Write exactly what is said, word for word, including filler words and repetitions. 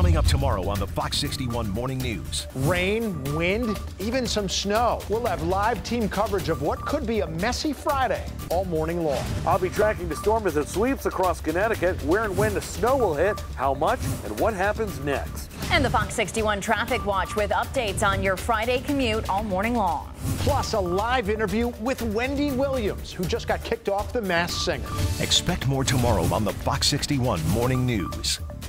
Coming up tomorrow on the Fox sixty-one Morning News. Rain, wind, even some snow. We'll have live team coverage of what could be a messy Friday all morning long. I'll be tracking the storm as it sweeps across Connecticut, where and when the snow will hit, how much, and what happens next. And the Fox sixty-one Traffic Watch with updates on your Friday commute all morning long. Plus a live interview with Wendy Williams, who just got kicked off The Masked Singer. Expect more tomorrow on the Fox sixty-one Morning News.